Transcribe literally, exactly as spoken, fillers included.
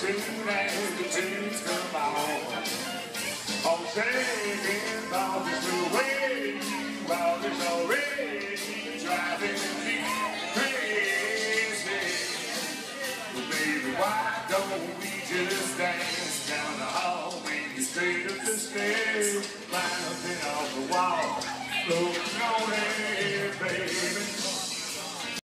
soon as the tunes come on. Oh, shaking off this new way, while there's already driving me crazy. Well, baby, why don't we just dance down the hall, maybe straight up the stairs, line up and off the wall?